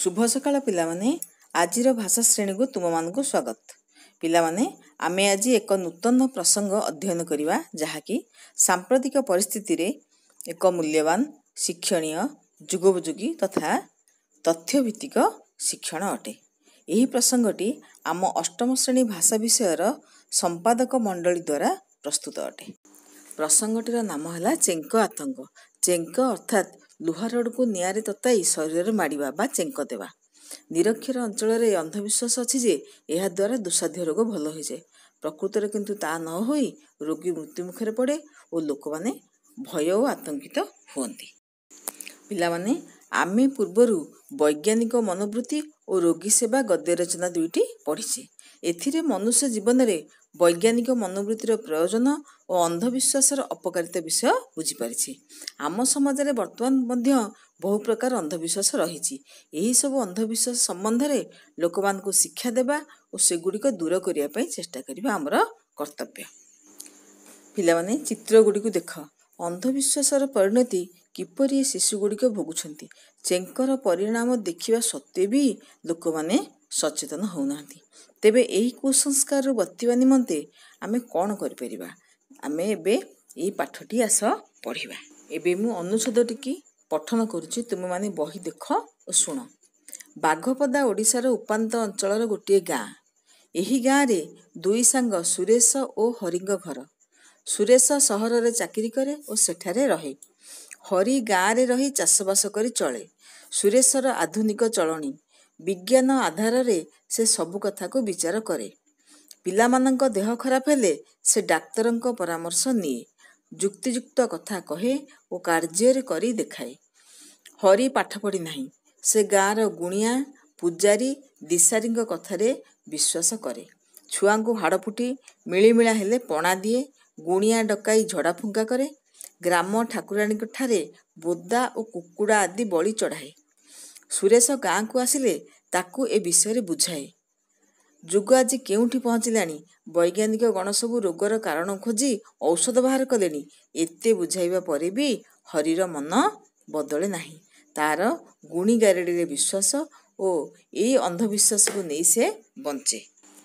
शुभ सकाळ पिलामाने आजिर भाषा श्रेणी को तुम मान को स्वागत। पिलामाने आमे आज एक नूतन प्रसंग अध्ययन करवा जहाँकि सांप्रतिक परिस्थिति रे एक मूल्यवान शिक्षणीय जुगोपयोगी तथा तथ्यभित्तिक शिक्षण अटे। यही प्रसंगटी आम अष्टम श्रेणी भाषा विषयर संपादक मंडली द्वारा प्रस्तुत अटे। प्रसंगटीर नाम है चेंक आतंक। चेंक अर्थात लुहा रड को निआरे तताई शरीर में माड़ा बा चेंक देवा। निरक्षर अंचल रे अंधविश्वास अच्छी जे यह द्वारा दुस्साध्य रोग भल हो जाए, प्रकृत में किंतु ता न होई रोगी मृत्यु मुखरे पड़े और लोक माने भय और आतंकित हुअन्ति। पिलामाने आमे पूर्वरु वैज्ञानिक मनोवृत्ति और रोगी सेवा गद्य रचना दुईटी पढ़ीचे। एथिरे मनुष्य जीवन में वैज्ञानिक मनोवृत्तिर प्रयोजन और अंधविश्वासर अपकारिता विषय बुझीपारी। आम समाज में बर्तमान मध्य बहु प्रकार अंधविश्वास रही। यही सब अंधविश्वास संबंध में लोक मान को शिक्षा देवा और सेगुड़िक दूर करने चेष्टा करबा आमर कर्तव्य। पिलामाने चित्र गुड़ी को देख, अंधविश्वासर परिणति किपरि शिशुगुड़िक भोगुछन्ति। चेंकर परिणाम देखिबा सत्वे भी लोक माने सचेतन होउनाहांती। तेबे एही कुसंस्कार बतिबा निमंते आमे कोन करि परिबा? आमे एबे एही पाठटी आस पढ़िबा। एबे मु अनुच्छेदटी की पठन करूची, तुम माने बही देख और सुन। बाघपदा ओडिशार उपांत अंचलर गोटे गाँ। एही गाँ रे दुई सांग सुरेश और हरिंग घर। सुरेश सहर रे चाकरी करे और सेठारे रहे। हरि गाँ रे रही चाषबास करी चले। सुरेशर आधुनिक चलणी विज्ञान आधार रे से सबु कथा को विचार करे। पिलामानंक देह खराब हेले से डाक्तरंक परामर्श निए, जुक्तियुक्त कथा कहे और कार्य करी देखाए। हरि पाठ पढ़ी नाही, से गाँर गुणिया पूजारी दिशारींक कथारे विश्वास करे। छुआंकु हाड़ फुटी मिलिमिला हेले पणा दिए, गुणिया डकाई झड़ा फुंका करे। ग्राम ठाकुराणी ठारे बोदा और कुकुड़ा आदि बलि चढ़ाए। सुरेश गाँ को आसिले ताकू ए विषय बुझाए। जुग आज केउठी पहुँचलानी, वैज्ञानिक गण सबु रोगर कारण खोजी औषध बाहर कलेनी। एते बुझाइबा परे भी हरिर मन बदले नाही। तार गुणी गारेडी रे विश्वास और एई अंधविश्वास को नहीं से बंचे।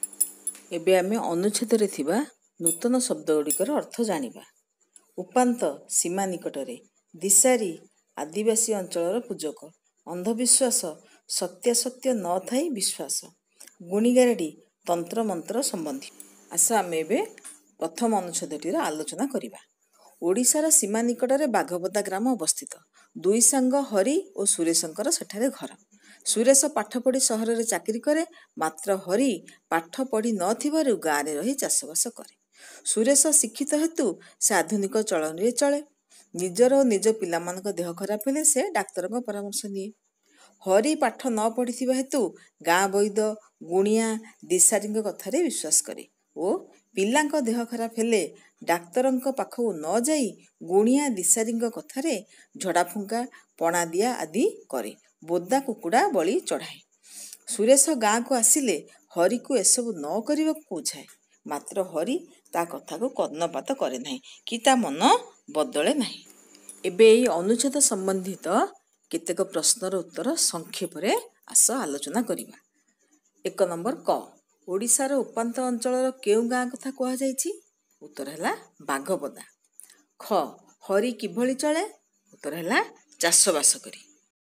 एबे आमे अनुच्छेद रे थिबा नूतन शब्द गुड़िकर अर्थ जानिबा। उपांत सीमा निकटरे, दिशारी आदिवासी अंचलर पूजक। अंधविश्वास सत्यासत्य न थाई विश्वास। गुणीगारेडी तंत्र मंत्र संबंधी। आस आमे एबे प्रथम अनुच्छेदटीर आलोचना करिबा। ओडिशार सीमा निकटरे बाघपदा ग्राम अवस्थित। दुई सांग हरि और सुरेशंकर सेठारे घर। सुरेश पाठ पढ़ी सहर रे चाकरी करे, मात्र हरि पाठ पढ़ी न थिबारु गाँ रे रही चाषबास करे। सुरेश शिक्षित हेतु से आधुनिक चलन रे चले। निजर और निज पिलामानक देह खराब हेले से डाक्तरक परामर्श निए। हरि पाठ न पढ़िथिबा हेतु गाँ वैद गुणिया दिशारींक कथारे विश्वास करे और पिलांक देह खराब हेले डाक्तरंक पाखु न जाई गुणिया दिशारींक कथारे झड़ा फुंका पणा दिया आदि करे। बोदा कुकुड़ा बलि चढ़ाए। सुरेश गाँ को आसिले हरि को एसबु न करबाकू बुझाए, मात्र हरि ता कथा को कर्णपात करे नाही कि ता मन बदले नाही। एबे एई अनुच्छेद संबंधित केतेक प्रश्नर उत्तर संक्षेप रे आस आलोचना करिबा। 1 नंबर क, ओडिशार उपांत अंचलर केउ गाँ कथा कहा जायछि? उत्तर हैला बाघपदा। ख, हरि किभଳି चले? उत्तर हैला चाषबास करी।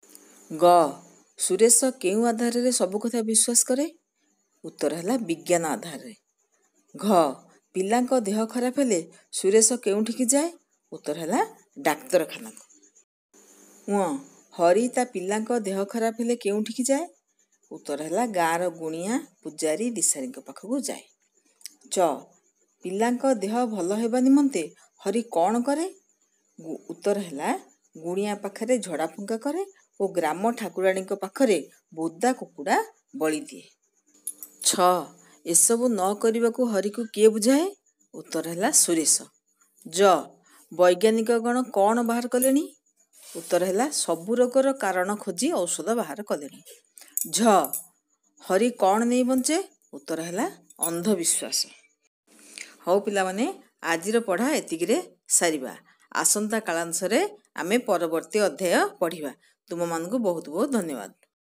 ग, सुरेश केउ आधार रे सबु कथा विश्वास करे? उत्तर हैला विज्ञान आधार रे। घ, पिलांक देह खराब हेले सुरेश केउठी की जाए? उत्तर हैला डाक्तरखाना को। उ, हरि ता पिलांक देह खराब हेले केउठी की जाए? उत्तर हैला गाँर गुणिया पूजारी दिशारींक पाखକୁ जाए। च, पिलांक देह भल हेबा निमंते हरि कौन करे? उत्तर हैला गुणिया पाखरे झड़ा फुंका करे और ग्राम ठाकुराणीक पाखरे बोदा कुकुड़ा बलि दिए। छ, एसबु न करबाकू हरि को किए बुझाए? उत्तर हैला सुरेश। ज, वैज्ञानिक गण कौन बाहर कलेनी? उत्तर हैला सबु रोगर कारण खोजी औषध बाहर कलेनी। झ, हरि कौन नहीं बंचे? उत्तर हैला अंधविश्वास। हौ पिलामाने आजिर पढ़ा एतिकिरे सारिबा। आसंता कालांशरे आमे परवर्ती अध्याय पढ़िबा। तुम मानकु बहुत बहुत धन्यवाद।